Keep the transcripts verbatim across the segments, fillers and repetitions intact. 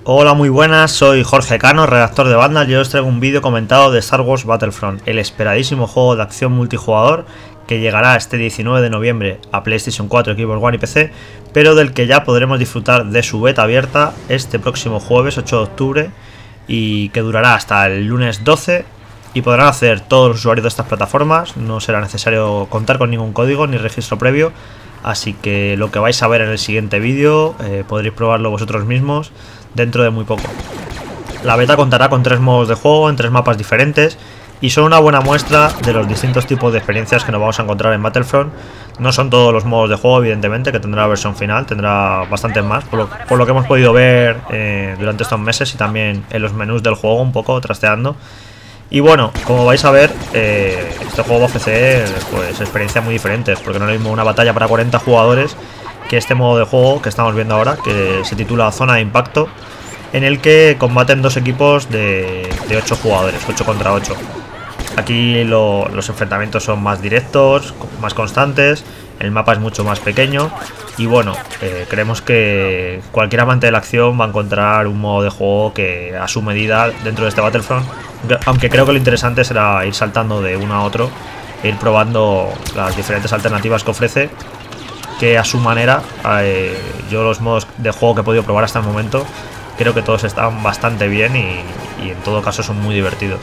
Hola, muy buenas, soy Jorge Cano, redactor de Vandal, y hoy os traigo un vídeo comentado de Star Wars Battlefront, el esperadísimo juego de acción multijugador que llegará este diecinueve de noviembre a PlayStation cuatro, Xbox One y P C, pero del que ya podremos disfrutar de su beta abierta este próximo jueves ocho de octubre y que durará hasta el lunes doce, y podrán hacer todos los usuarios de estas plataformas. No será necesario contar con ningún código ni registro previo, así que lo que vais a ver en el siguiente vídeo eh, podréis probarlo vosotros mismos dentro de muy poco. La beta contará con tres modos de juego en tres mapas diferentes y son una buena muestra de los distintos tipos de experiencias que nos vamos a encontrar en Battlefront. No son todos los modos de juego, evidentemente, que tendrá la versión final, tendrá bastantes más, por lo, por lo que hemos podido ver eh, durante estos meses y también en los menús del juego un poco trasteando. Y bueno, como vais a ver, eh, este juego va a ofrecer pues, experiencias muy diferentes, porque no es lo mismo una batalla para cuarenta jugadores que este modo de juego que estamos viendo ahora, que se titula Zona de Impacto, en el que combaten dos equipos de, de ocho jugadores, ocho contra ocho. Aquí lo, los enfrentamientos son más directos, más constantes, el mapa es mucho más pequeño y bueno, eh, creemos que cualquier amante de la acción va a encontrar un modo de juego que a su medida dentro de este Battlefront, aunque creo que lo interesante será ir saltando de uno a otro e ir probando las diferentes alternativas que ofrece, que a su manera, eh, yo los modos de juego que he podido probar hasta el momento creo que todos están bastante bien y, y en todo caso son muy divertidos.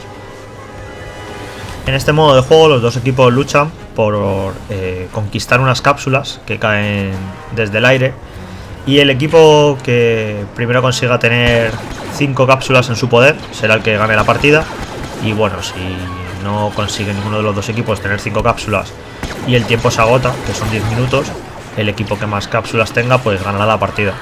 En este modo de juego los dos equipos luchan por eh, conquistar unas cápsulas que caen desde el aire, y el equipo que primero consiga tener cinco cápsulas en su poder será el que gane la partida. Y bueno, si no consigue ninguno de los dos equipos tener cinco cápsulas y el tiempo se agota, que son diez minutos, el equipo que más cápsulas tenga pues ganará la partida.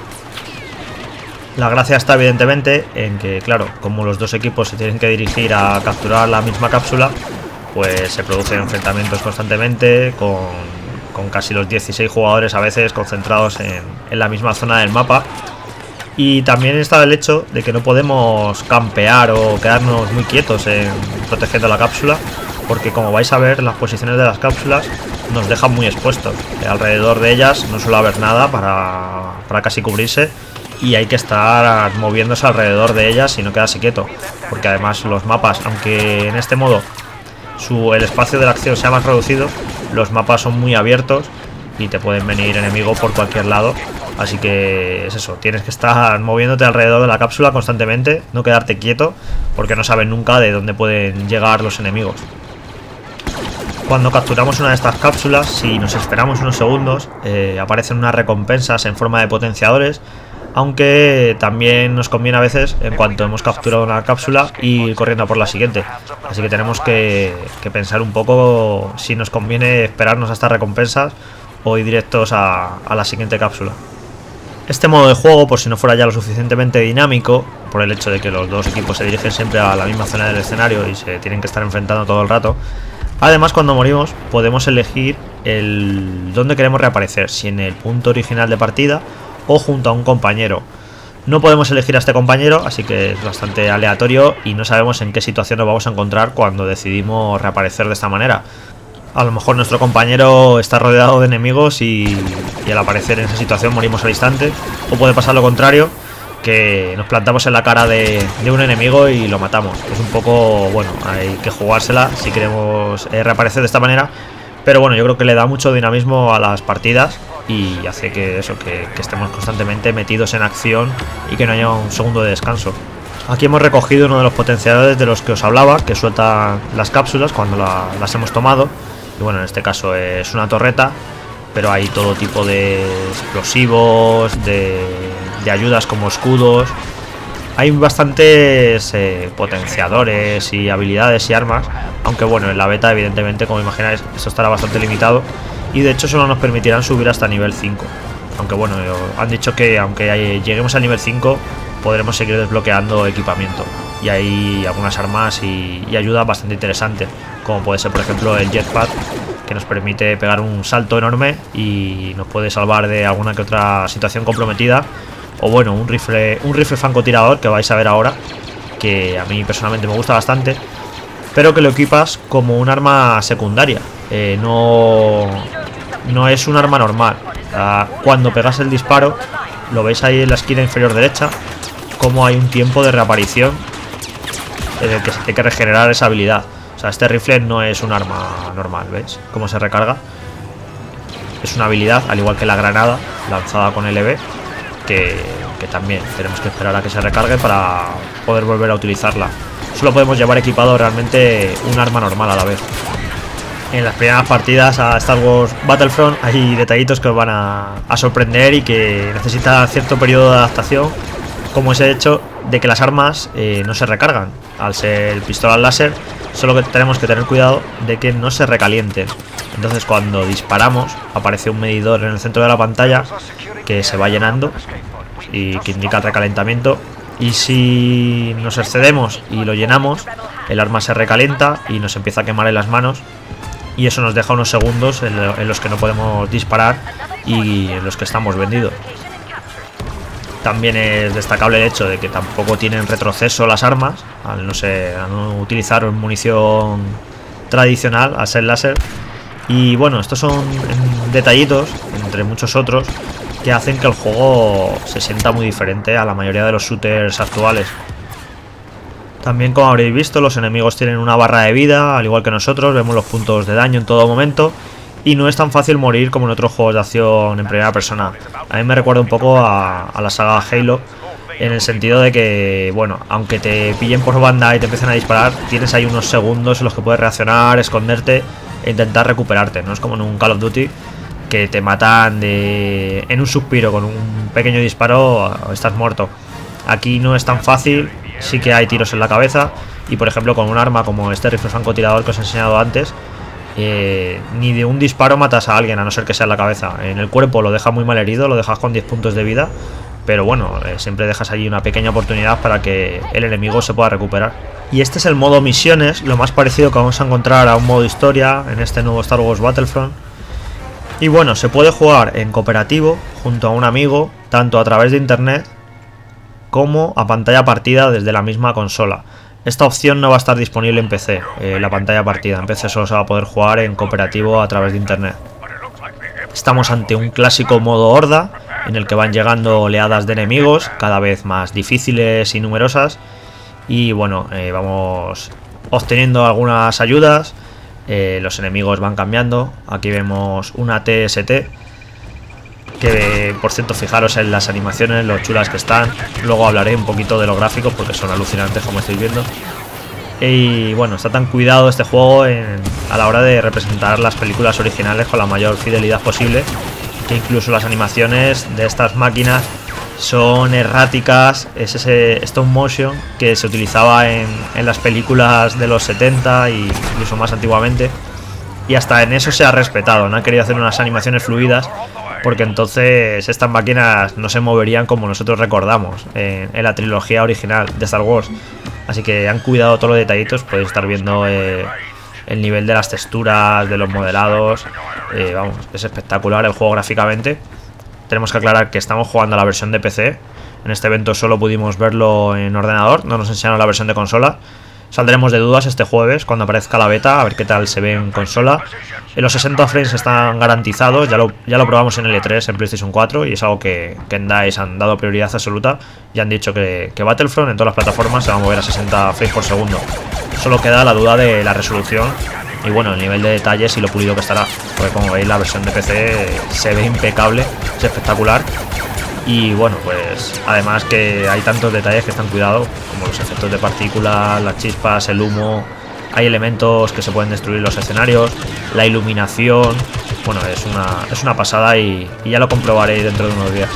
La gracia está evidentemente en que, claro, como los dos equipos se tienen que dirigir a capturar la misma cápsula, pues se producen enfrentamientos constantemente con, con casi los dieciséis jugadores a veces concentrados en, en la misma zona del mapa. Y también está el hecho de que no podemos campear o quedarnos muy quietos en protegiendo la cápsula, porque como vais a ver, las posiciones de las cápsulas nos dejan muy expuestos. Alrededor de ellas no suele haber nada para, para casi cubrirse, y hay que estar moviéndose alrededor de ellas y no quedarse quieto, porque además los mapas, aunque en este modo su, el espacio de la acción sea más reducido, los mapas son muy abiertos y te pueden venir enemigos por cualquier lado. Así que es eso, tienes que estar moviéndote alrededor de la cápsula constantemente, no quedarte quieto, porque no sabes nunca de dónde pueden llegar los enemigos. Cuando capturamos una de estas cápsulas, si nos esperamos unos segundos, eh, aparecen unas recompensas en forma de potenciadores, aunque también nos conviene a veces, en cuanto hemos capturado una cápsula, ir corriendo por la siguiente. Así que tenemos que, que pensar un poco si nos conviene esperarnos a estas recompensas o ir directos a, a la siguiente cápsula. Este modo de juego, por si no fuera ya lo suficientemente dinámico, por el hecho de que los dos equipos se dirigen siempre a la misma zona del escenario y se tienen que estar enfrentando todo el rato, además cuando morimos podemos elegir el dónde queremos reaparecer, si en el punto original de partida o junto a un compañero. No podemos elegir a este compañero, así que es bastante aleatorio y no sabemos en qué situación nos vamos a encontrar cuando decidimos reaparecer de esta manera. A lo mejor nuestro compañero está rodeado de enemigos y, y al aparecer en esa situación morimos al instante, o puede pasar lo contrario, que nos plantamos en la cara de, de un enemigo y lo matamos. Es un poco, bueno, hay que jugársela si queremos eh, reaparecer de esta manera, pero bueno, yo creo que le da mucho dinamismo a las partidas y hace que eso, que, que estemos constantemente metidos en acción y que no haya un segundo de descanso. Aquí hemos recogido uno de los potenciadores de los que os hablaba, que sueltan las cápsulas cuando la, las hemos tomado. Y bueno, en este caso es una torreta, pero hay todo tipo de explosivos, de, de ayudas como escudos. Hay bastantes eh, potenciadores y habilidades y armas, aunque bueno, en la beta evidentemente, como imagináis, esto estará bastante limitado y de hecho solo nos permitirán subir hasta nivel cinco. Aunque bueno, han dicho que aunque lleguemos al nivel cinco podremos seguir desbloqueando equipamiento, y hay algunas armas y, y ayuda bastante interesante, como puede ser por ejemplo el jetpack, que nos permite pegar un salto enorme y nos puede salvar de alguna que otra situación comprometida. O bueno, un rifle, un rifle francotirador que vais a ver ahora, que a mí personalmente me gusta bastante, pero que lo equipas como un arma secundaria. Eh, no, no es un arma normal. Cuando pegas el disparo, lo veis ahí en la esquina inferior derecha, cómo hay un tiempo de reaparición en el que hay que regenerar esa habilidad. O sea, este rifle no es un arma normal, ¿veis? Cómo se recarga. Es una habilidad, al igual que la granada lanzada con L B, que, que también tenemos que esperar a que se recargue para poder volver a utilizarla. Solo podemos llevar equipado realmente un arma normal a la vez. En las primeras partidas a Star Wars Battlefront hay detallitos que os van a, a sorprender y que necesitan cierto periodo de adaptación, como ese hecho de que las armas eh, no se recargan. Al ser pistolas láser, solo que tenemos que tener cuidado de que no se recalienten. Entonces cuando disparamos aparece un medidor en el centro de la pantalla que se va llenando y que indica el recalentamiento, y si nos excedemos y lo llenamos, el arma se recalienta y nos empieza a quemar en las manos, y eso nos deja unos segundos en, lo, en los que no podemos disparar y en los que estamos vendidos. También es destacable el hecho de que tampoco tienen retroceso las armas, al no, ser, al no utilizar munición tradicional, al ser láser. Y bueno, estos son detallitos, entre muchos otros, que hacen que el juego se sienta muy diferente a la mayoría de los shooters actuales. También, como habréis visto, los enemigos tienen una barra de vida, al igual que nosotros, vemos los puntos de daño en todo momento. Y no es tan fácil morir como en otros juegos de acción en primera persona. A mí me recuerda un poco a, a la saga Halo, en el sentido de que, bueno, aunque te pillen por banda y te empiecen a disparar, tienes ahí unos segundos en los que puedes reaccionar, esconderte e intentar recuperarte. No es como en un Call of Duty, que te matan de, en un suspiro, con un pequeño disparo estás muerto. Aquí no es tan fácil, sí que hay tiros en la cabeza, y por ejemplo con un arma como este rifle francotirador que os he enseñado antes, Eh, ni de un disparo matas a alguien, a no ser que sea en la cabeza. En el cuerpo lo dejas muy mal herido, lo dejas con diez puntos de vida, pero bueno, eh, siempre dejas allí una pequeña oportunidad para que el enemigo se pueda recuperar. Y este es el modo misiones, lo más parecido que vamos a encontrar a un modo historia en este nuevo Star Wars Battlefront. Y bueno, se puede jugar en cooperativo junto a un amigo, tanto a través de internet como a pantalla partida desde la misma consola. Esta opción no va a estar disponible en P C, eh, la pantalla partida. En P C solo se va a poder jugar en cooperativo a través de internet. Estamos ante un clásico modo horda, en el que van llegando oleadas de enemigos, cada vez más difíciles y numerosas. Y bueno, eh, vamos obteniendo algunas ayudas, eh, los enemigos van cambiando. Aquí vemos una T S T, que por cierto, fijaros en las animaciones, lo chulas que están. Luego hablaré un poquito de los gráficos porque son alucinantes, como estáis viendo. Y bueno, está tan cuidado este juego en, a la hora de representar las películas originales con la mayor fidelidad posible, que incluso las animaciones de estas máquinas son erráticas. Es ese stop motion que se utilizaba en, en las películas de los setenta e incluso más antiguamente, y hasta en eso se ha respetado. No han querido hacer unas animaciones fluidas, porque entonces estas máquinas no se moverían como nosotros recordamos en, en la trilogía original de Star Wars. Así que han cuidado todos los detallitos. Podéis estar viendo eh, el nivel de las texturas, de los modelados. Eh, vamos, es espectacular el juego gráficamente. Tenemos que aclarar que estamos jugando a la versión de P C. En este evento solo pudimos verlo en ordenador, no nos enseñaron la versión de consola. Saldremos de dudas este jueves cuando aparezca la beta, a ver qué tal se ve en consola. En los sesenta frames están garantizados, ya lo, ya lo probamos en el E tres, en PlayStation cuatro, y es algo que, que en DICE han dado prioridad absoluta. Ya han dicho que, que Battlefront en todas las plataformas se va a mover a sesenta frames por segundo. Solo queda la duda de la resolución y bueno, el nivel de detalles y lo pulido que estará. Porque como veis, la versión de P C se ve impecable, es espectacular. Y bueno, pues además que hay tantos detalles que están cuidados, como los efectos de partículas, las chispas, el humo. Hay elementos que se pueden destruir los escenarios, la iluminación. Bueno, es una, es una pasada y, y ya lo comprobaré dentro de unos días.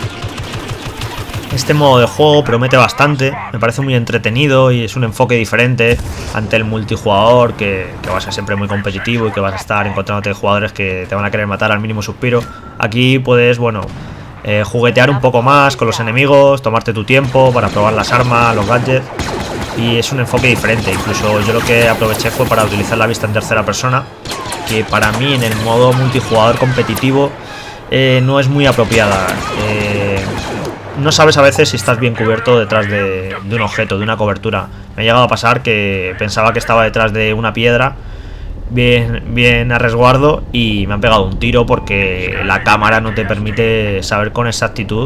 Este modo de juego promete bastante, me parece muy entretenido y es un enfoque diferente ante el multijugador, que, que va a ser siempre muy competitivo y que vas a estar encontrándote jugadores que te van a querer matar al mínimo suspiro. Aquí puedes, bueno, Eh, juguetear un poco más con los enemigos, tomarte tu tiempo para probar las armas, los gadgets, y es un enfoque diferente. Incluso yo lo que aproveché fue para utilizar la vista en tercera persona, que para mí en el modo multijugador competitivo eh, no es muy apropiada. Eh, no sabes a veces si estás bien cubierto detrás de, de un objeto, de una cobertura. Me ha llegado a pasar que pensaba que estaba detrás de una piedra Bien, bien a resguardo y me han pegado un tiro porque la cámara no te permite saber con exactitud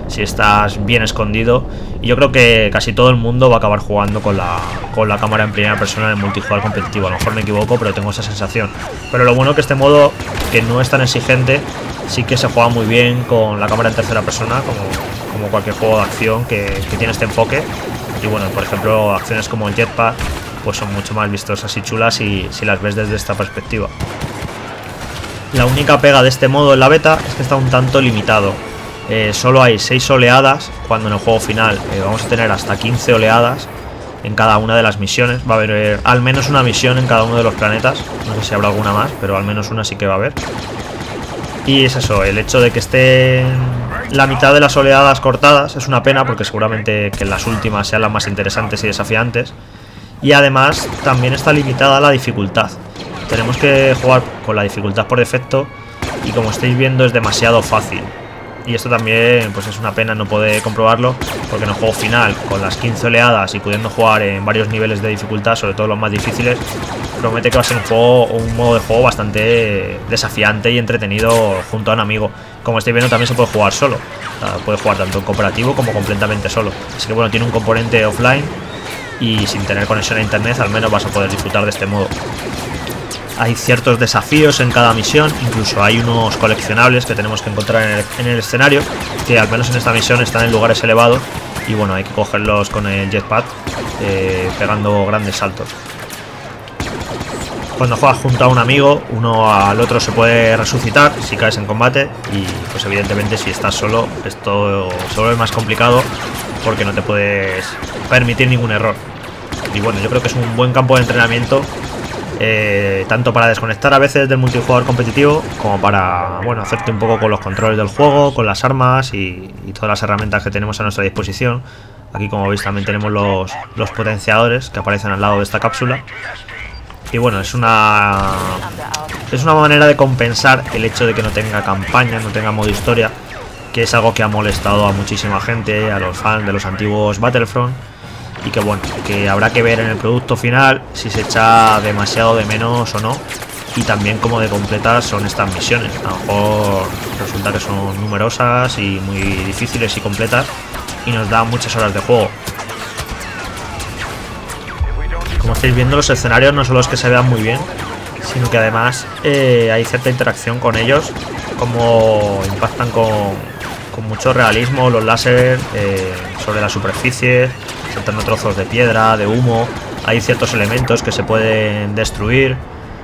si estás bien escondido. Y yo creo que casi todo el mundo va a acabar jugando con la, con la cámara en primera persona en el multijugador competitivo. A lo mejor me equivoco, pero tengo esa sensación. Pero lo bueno que este modo, que no es tan exigente, sí que se juega muy bien con la cámara en tercera persona, como, como cualquier juego de acción que, que tiene este enfoque. Y bueno, por ejemplo, acciones como el jetpack pues son mucho más vistosas y chulas si, si las ves desde esta perspectiva. La única pega de este modo en la beta es que está un tanto limitado. Eh, solo hay seis oleadas, cuando en el juego final eh, vamos a tener hasta quince oleadas en cada una de las misiones. Va a haber eh, al menos una misión en cada uno de los planetas. No sé si habrá alguna más, pero al menos una sí que va a haber. Y es eso, el hecho de que estén la mitad de las oleadas cortadas es una pena, porque seguramente que las últimas sean las más interesantes y desafiantes. Y además también está limitada la dificultad. Tenemos que jugar con la dificultad por defecto y, como estáis viendo, es demasiado fácil. Y esto también pues es una pena no poder comprobarlo, porque en el juego final, con las quince oleadas y pudiendo jugar en varios niveles de dificultad, sobre todo los más difíciles, promete que va a ser un juego, un modo de juego bastante desafiante y entretenido junto a un amigo. Como estáis viendo, también se puede jugar solo. O sea, puede jugar tanto en cooperativo como completamente solo. Así que bueno, tiene un componente offline y sin tener conexión a internet al menos vas a poder disfrutar de este modo. Hay ciertos desafíos en cada misión, incluso hay unos coleccionables que tenemos que encontrar en el, en el escenario, que al menos en esta misión están en lugares elevados y bueno, hay que cogerlos con el jetpack eh, pegando grandes saltos. Cuando juegas junto a un amigo, uno al otro se puede resucitar si caes en combate, y pues evidentemente si estás solo esto se vuelve más complicado porque no te puedes permitir ningún error. Y bueno, yo creo que es un buen campo de entrenamiento, eh, tanto para desconectar a veces del multijugador competitivo como para, bueno, hacerte un poco con los controles del juego, con las armas y, y todas las herramientas que tenemos a nuestra disposición. Aquí, como veis, también tenemos los, los potenciadores que aparecen al lado de esta cápsula. Y bueno, es una es una manera de compensar el hecho de que no tenga campaña, no tenga modo historia, que es algo que ha molestado a muchísima gente, a los fans de los antiguos Battlefront, y que bueno, que habrá que ver en el producto final si se echa demasiado de menos o no, y también cómo de completas son estas misiones. A lo mejor resulta que son numerosas y muy difíciles y completas y nos da muchas horas de juego. Como estáis viendo, los escenarios no solo es que se vean muy bien, sino que además eh, hay cierta interacción con ellos, como impactan con, con mucho realismo los láser eh, sobre la superficie, saltando trozos de piedra, de humo. Hay ciertos elementos que se pueden destruir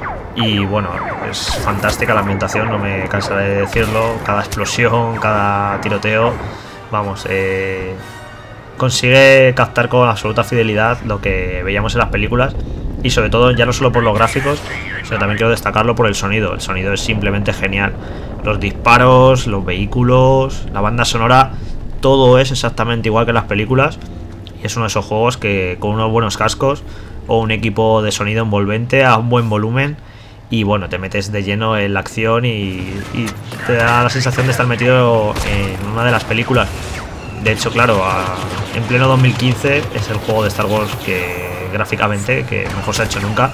y bueno, es fantástica la ambientación, no me cansaré de decirlo. Cada explosión, cada tiroteo, vamos, eh... consigue captar con absoluta fidelidad lo que veíamos en las películas, y sobre todo ya no solo por los gráficos, sino también quiero destacarlo por el sonido. El sonido es simplemente genial. Los disparos, los vehículos, la banda sonora, todo es exactamente igual que en las películas, y es uno de esos juegos que con unos buenos cascos o un equipo de sonido envolvente a un buen volumen, y bueno, te metes de lleno en la acción y, y te da la sensación de estar metido en una de las películas. De hecho, claro, a, en pleno dos mil quince es el juego de Star Wars que gráficamente que mejor se ha hecho nunca,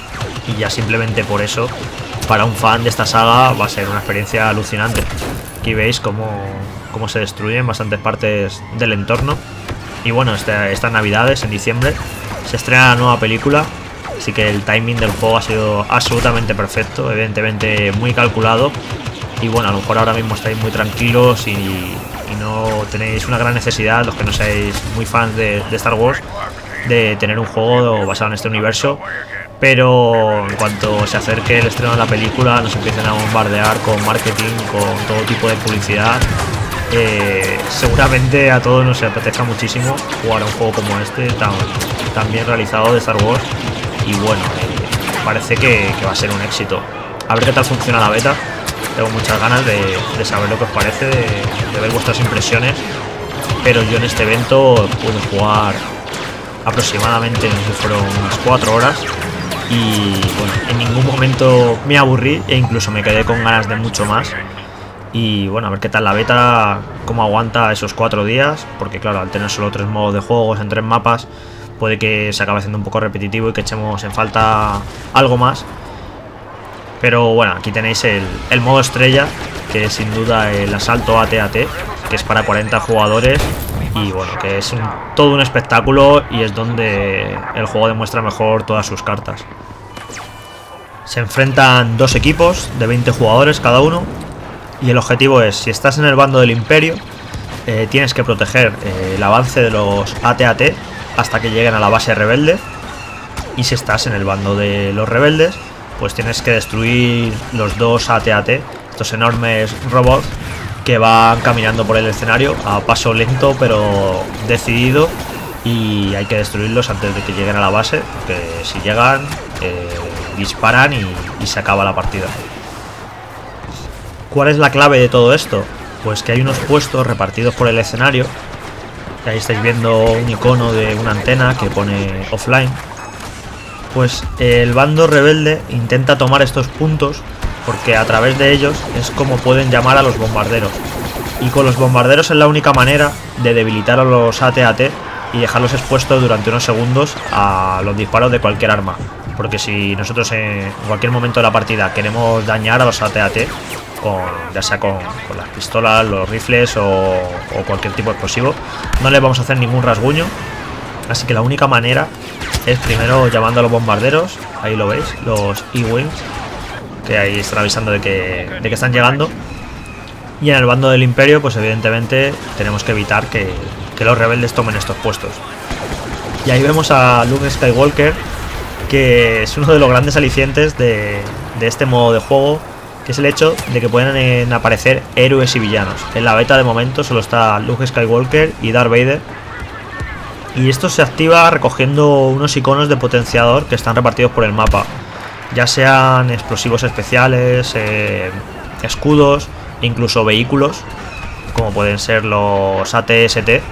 y ya simplemente por eso, para un fan de esta saga va a ser una experiencia alucinante. Aquí veis cómo, cómo se destruyen bastantes partes del entorno. Y bueno, este, estas navidades, en diciembre, se estrena la nueva película, así que el timing del juego ha sido absolutamente perfecto, evidentemente muy calculado. Y bueno, a lo mejor ahora mismo estáis muy tranquilos y, y no tenéis una gran necesidad, los que no seáis muy fans de, de Star Wars, de tener un juego basado en este universo. Pero en cuanto se acerque el estreno de la película, nos empiecen a bombardear con marketing, con todo tipo de publicidad. Eh, seguramente a todos nos apetezca muchísimo jugar a un juego como este, tan, tan bien realizado de Star Wars. Y bueno, eh, parece que, que va a ser un éxito. A ver qué tal funciona la beta. Tengo muchas ganas de, de saber lo que os parece, de, de ver vuestras impresiones. Pero yo en este evento pude jugar aproximadamente, no sé, fueron unas cuatro horas. Y bueno, en ningún momento me aburrí e incluso me quedé con ganas de mucho más. Y bueno, a ver qué tal la beta, cómo aguanta esos cuatro días, porque claro, al tener solo tres modos de juegos en tres mapas, puede que se acabe haciendo un poco repetitivo y que echemos en falta algo más. Pero bueno, aquí tenéis el, el modo estrella, que es sin duda el asalto A T A T, que es para cuarenta jugadores y bueno, que es un, todo un espectáculo y es donde el juego demuestra mejor todas sus cartas. Se enfrentan dos equipos de veinte jugadores cada uno y el objetivo es, si estás en el bando del Imperio, eh, tienes que proteger eh, el avance de los A T A T hasta que lleguen a la base rebelde, y si estás en el bando de los rebeldes, pues tienes que destruir los dos A T A T, estos enormes robots que van caminando por el escenario a paso lento pero decidido, y hay que destruirlos antes de que lleguen a la base, porque si llegan eh, disparan y, y se acaba la partida. ¿Cuál es la clave de todo esto? Pues que hay unos puestos repartidos por el escenario, que ahí estáis viendo un icono de una antena que pone offline. Pues el bando rebelde intenta tomar estos puntos porque a través de ellos es como pueden llamar a los bombarderos, y con los bombarderos es la única manera de debilitar a los A T A T y dejarlos expuestos durante unos segundos a los disparos de cualquier arma, porque si nosotros en cualquier momento de la partida queremos dañar a los A T A T, con, ya sea con, con las pistolas, los rifles o, o cualquier tipo de explosivo, no les vamos a hacer ningún rasguño. Así que la única manera es primero llamando a los bombarderos, ahí lo veis, los E-Wings, que ahí están avisando de que, de que están llegando. Y en el bando del Imperio, pues evidentemente tenemos que evitar que, que los rebeldes tomen estos puestos. Y ahí vemos a Luke Skywalker, que es uno de los grandes alicientes de, de este modo de juego, que es el hecho de que pueden aparecer héroes y villanos. En la beta de momento solo está Luke Skywalker y Darth Vader, y esto se activa recogiendo unos iconos de potenciador que están repartidos por el mapa, ya sean explosivos especiales, eh, escudos e incluso vehículos, como pueden ser los A T S T,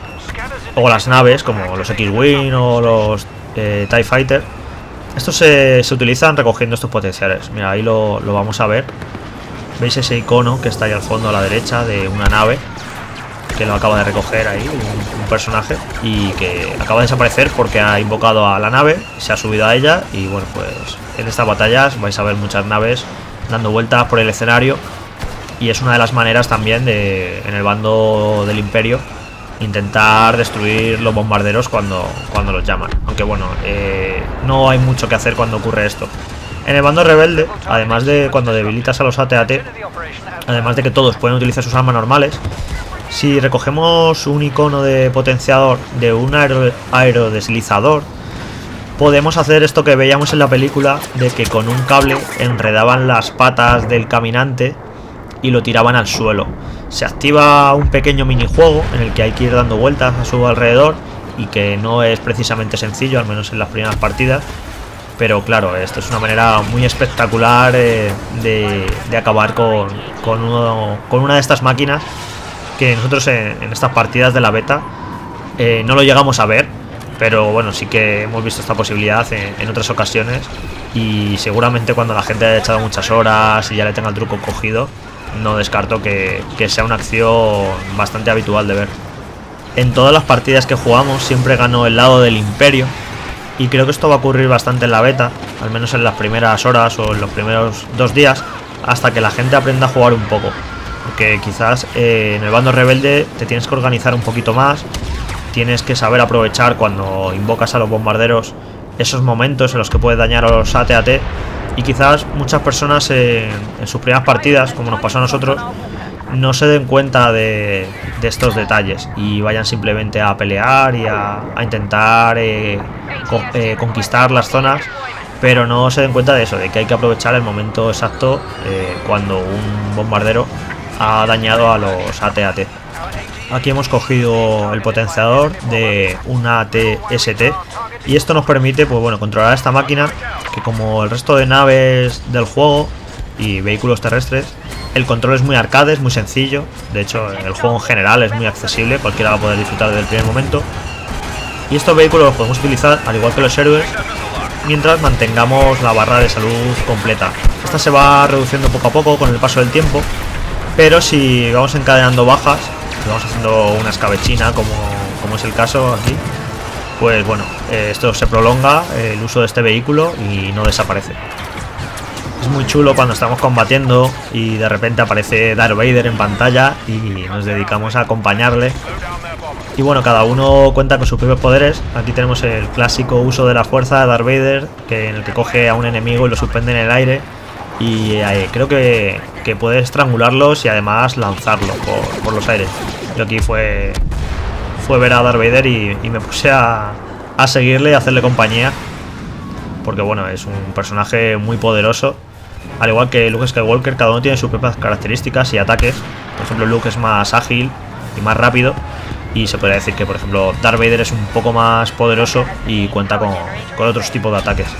o las naves como los X-Wing o los eh, TIE Fighter. Estos se, se utilizan recogiendo estos potenciales. Mira, ahí lo, lo vamos a ver. ¿Veis ese icono que está ahí al fondo a la derecha de una nave? Que lo acaba de recoger ahí un, un personaje, y que acaba de desaparecer porque ha invocado a la nave, se ha subido a ella, y bueno, pues en estas batallas vais a ver muchas naves dando vueltas por el escenario, y es una de las maneras también de, en el bando del Imperio, intentar destruir los bombarderos cuando, cuando los llaman. Aunque bueno, eh, no hay mucho que hacer cuando ocurre esto. En el bando rebelde, además de cuando debilitas a los A T A T, además de que todos pueden utilizar sus armas normales, si recogemos un icono de potenciador de un aero, aerodeslizador, podemos hacer esto que veíamos en la película, de que con un cable enredaban las patas del caminante y lo tiraban al suelo. Se activa un pequeño minijuego en el que hay que ir dando vueltas a su alrededor, y que no es precisamente sencillo, al menos en las primeras partidas. Pero claro, esto es una manera muy espectacular eh, de, de acabar con, con, uno, con una de estas máquinas, que nosotros en, en estas partidas de la beta eh, no lo llegamos a ver, pero bueno, sí que hemos visto esta posibilidad en, en otras ocasiones, y seguramente cuando la gente haya echado muchas horas y ya le tenga el truco cogido, no descarto que, que sea una acción bastante habitual de ver. En todas las partidas que jugamos siempre gano el lado del Imperio, y creo que esto va a ocurrir bastante en la beta, al menos en las primeras horas o en los primeros dos días, hasta que la gente aprenda a jugar un poco. Porque quizás eh, en el bando rebelde te tienes que organizar un poquito más, tienes que saber aprovechar cuando invocas a los bombarderos esos momentos en los que puedes dañar a los A T A T, y quizás muchas personas en, en sus primeras partidas, como nos pasó a nosotros, no se den cuenta de, de estos detalles y vayan simplemente a pelear y a, a intentar eh, co eh, conquistar las zonas, pero no se den cuenta de eso, de que hay que aprovechar el momento exacto eh, cuando un bombardero ha dañado a los A T A T. Aquí hemos cogido el potenciador de una A T S T, y esto nos permite, pues bueno, controlar esta máquina, que como el resto de naves del juego y vehículos terrestres, el control es muy arcade, es muy sencillo. De hecho, el juego en general es muy accesible, cualquiera va a poder disfrutar desde el primer momento. Y estos vehículos los podemos utilizar al igual que los héroes, mientras mantengamos la barra de salud completa. Esta se va reduciendo poco a poco con el paso del tiempo, pero si vamos encadenando bajas, si vamos haciendo una escabechina, como, como es el caso aquí, pues bueno, eh, esto se prolonga, eh, el uso de este vehículo, y no desaparece. Es muy chulo cuando estamos combatiendo y de repente aparece Darth Vader en pantalla y nos dedicamos a acompañarle. Y bueno, cada uno cuenta con sus propios poderes. Aquí tenemos el clásico uso de la fuerza de Darth Vader, que en el que coge a un enemigo y lo suspende en el aire. Y eh, creo que, que puede estrangularlos y además lanzarlo por, por los aires. Yo aquí fue, fue ver a Darth Vader y, y me puse a, a seguirle y a hacerle compañía. Porque bueno, es un personaje muy poderoso. Al igual que Luke Skywalker, cada uno tiene sus propias características y ataques. Por ejemplo, Luke es más ágil y más rápido. Y se podría decir que, por ejemplo, Darth Vader es un poco más poderoso y cuenta con, con otros tipos de ataques.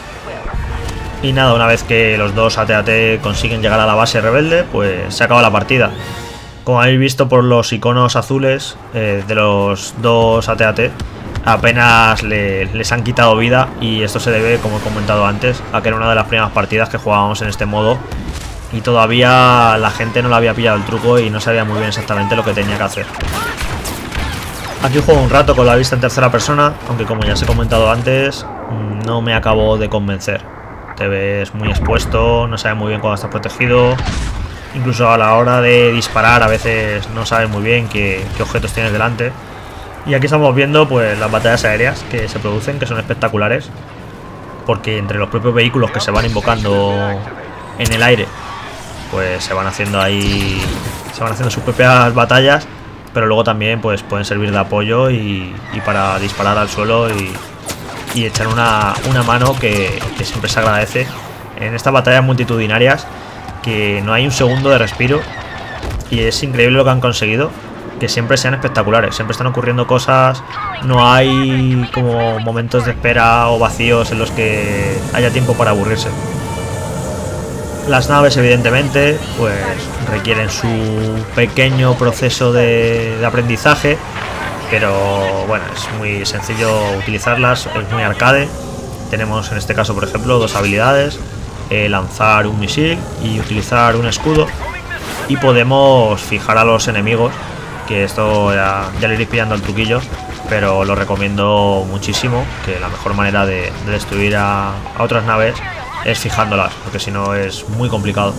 Y nada, una vez que los dos A T A T consiguen llegar a la base rebelde, pues se acaba la partida. Como habéis visto por los iconos azules eh, de los dos A T A T, apenas le, les han quitado vida, y esto se debe, como he comentado antes, a que era una de las primeras partidas que jugábamos en este modo y todavía la gente no le había pillado el truco y no sabía muy bien exactamente lo que tenía que hacer. Aquí juego un rato con la vista en tercera persona, aunque como ya os he comentado antes, no me acabó de convencer. Te ves muy expuesto, no sabes muy bien cuándo estás protegido. Incluso a la hora de disparar a veces no sabes muy bien qué, qué objetos tienes delante. Y aquí estamos viendo pues las batallas aéreas que se producen, que son espectaculares. Porque entre los propios vehículos que se van invocando en el aire, pues se van haciendo ahí, se van haciendo sus propias batallas. Pero luego también pues pueden servir de apoyo y, y para disparar al suelo y, y echar una, una mano que, que siempre se agradece en estas batallas multitudinarias, que no hay un segundo de respiro y es increíble lo que han conseguido, que siempre sean espectaculares, siempre están ocurriendo cosas, no hay como momentos de espera o vacíos en los que haya tiempo para aburrirse. Las naves evidentemente pues requieren su pequeño proceso de, de aprendizaje, pero bueno, es muy sencillo utilizarlas, es muy arcade. Tenemos en este caso por ejemplo dos habilidades, eh, lanzar un misil y utilizar un escudo, y podemos fijar a los enemigos, que esto ya, ya le iréis pillando el truquillo, pero lo recomiendo muchísimo, que la mejor manera de, de destruir a, a otras naves es fijándolas, porque si no es muy complicado.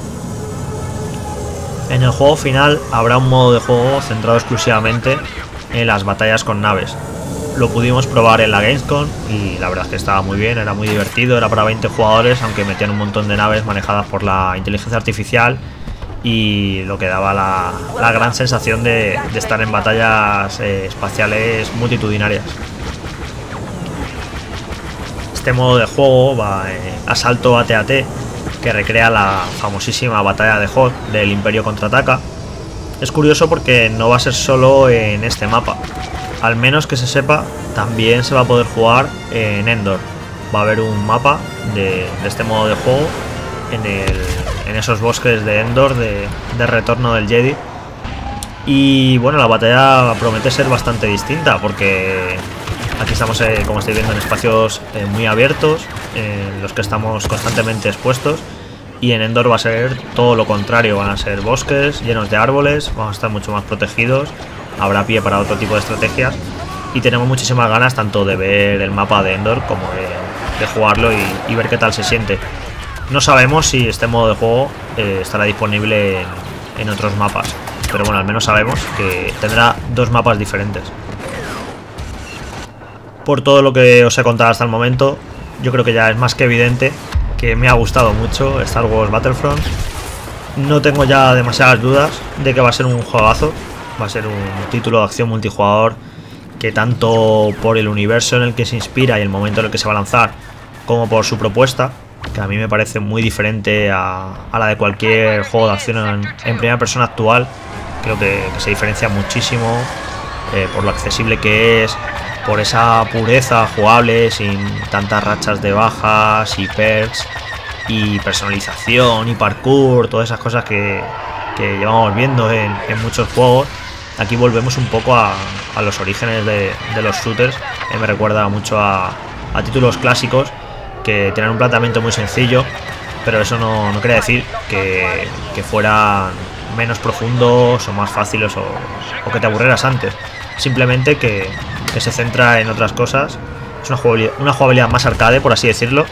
En el juego final habrá un modo de juego centrado exclusivamente en las batallas con naves. Lo pudimos probar en la Gamescom y la verdad es que estaba muy bien, era muy divertido, era para veinte jugadores, aunque metían un montón de naves manejadas por la inteligencia artificial, y lo que daba la, la gran sensación de, de estar en batallas eh, espaciales multitudinarias. Este modo de juego va eh, Asalto A T A T, que recrea la famosísima batalla de Hoth del Imperio Contraataca. Es curioso porque no va a ser solo en este mapa, al menos que se sepa, también se va a poder jugar en Endor. Va a haber un mapa de, de este modo de juego en, el, en esos bosques de Endor de, de Retorno del Jedi. Y bueno, la batalla promete ser bastante distinta, porque aquí estamos, eh, como estáis viendo, en espacios eh, muy abiertos, en los que estamos constantemente expuestos. Y en Endor va a ser todo lo contrario, van a ser bosques llenos de árboles, vamos a estar mucho más protegidos, habrá pie para otro tipo de estrategias. Y tenemos muchísimas ganas tanto de ver el mapa de Endor como de, de jugarlo y, y ver qué tal se siente. No sabemos si este modo de juego eh, estará disponible en, en otros mapas, pero bueno, al menos sabemos que tendrá dos mapas diferentes. Por todo lo que os he contado hasta el momento, yo creo que ya es más que evidente que me ha gustado mucho Star Wars Battlefront. No tengo ya demasiadas dudas de que va a ser un juegazo, va a ser un título de acción multijugador que, tanto por el universo en el que se inspira y el momento en el que se va a lanzar, como por su propuesta, que a mí me parece muy diferente a, a la de cualquier juego de acción en, en primera persona actual, creo que, que se diferencia muchísimo eh, por lo accesible que es, por esa pureza jugable, sin tantas rachas de bajas y perks y personalización y parkour, todas esas cosas que, que llevamos viendo en, en muchos juegos. Aquí volvemos un poco a, a los orígenes de, de los shooters, que me recuerda mucho a, a títulos clásicos que tienen un planteamiento muy sencillo, pero eso no, no quiere decir que, que fueran menos profundos o más fáciles o, o que te aburrieras antes. Simplemente que, que se centra en otras cosas. Es una jugabilidad, una jugabilidad más arcade, por así decirlo,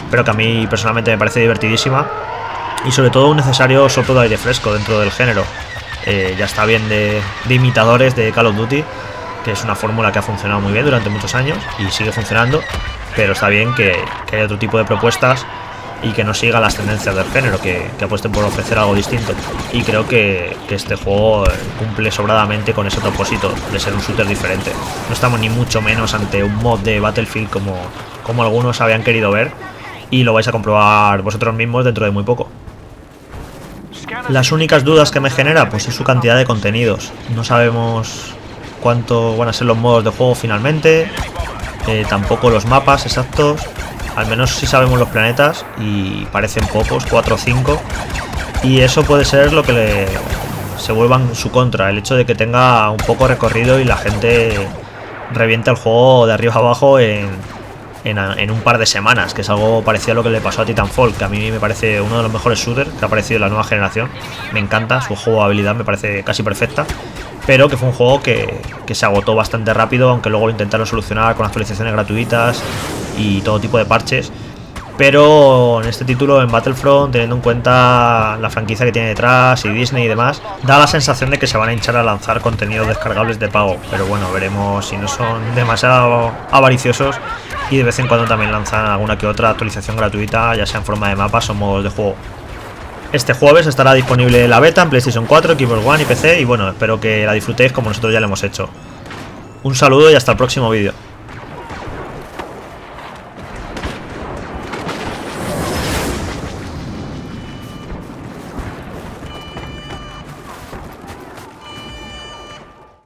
pero que a mí personalmente me parece divertidísima y sobre todo un necesario soplo de aire fresco dentro del género. Eh, ya está bien de, de imitadores de Call of Duty, que es una fórmula que ha funcionado muy bien durante muchos años y sigue funcionando, pero está bien que, que haya otro tipo de propuestas y que no siga las tendencias del género, que, que apuesten por ofrecer algo distinto. Y creo que, que este juego cumple sobradamente con ese propósito de ser un shooter diferente. No estamos ni mucho menos ante un mod de Battlefield como, como algunos habían querido ver, y lo vais a comprobar vosotros mismos dentro de muy poco. Las únicas dudas que me genera pues es su cantidad de contenidos. No sabemos cuánto van a ser los modos de juego finalmente, eh, tampoco los mapas exactos. Al menos sí sabemos los planetas y parecen pocos, cuatro o cinco, y eso puede ser lo que le, se vuelva en su contra, el hecho de que tenga un poco recorrido y la gente reviente el juego de arriba a abajo en, en, en un par de semanas, que es algo parecido a lo que le pasó a Titanfall, que a mí me parece uno de los mejores shooters que ha aparecido en la nueva generación. Me encanta, su jugabilidad me parece casi perfecta, pero que fue un juego que, que se agotó bastante rápido, aunque luego lo intentaron solucionar con actualizaciones gratuitas y todo tipo de parches. Pero en este título, en Battlefront, teniendo en cuenta la franquicia que tiene detrás y Disney y demás, da la sensación de que se van a hinchar a lanzar contenidos descargables de pago. Pero bueno, veremos si no son demasiado avariciosos y de vez en cuando también lanzan alguna que otra actualización gratuita, ya sea en forma de mapas o modos de juego. Este jueves estará disponible la beta en PlayStation cuatro, Xbox One y P C, y bueno, espero que la disfrutéis como nosotros ya lo hemos hecho. Un saludo y hasta el próximo vídeo.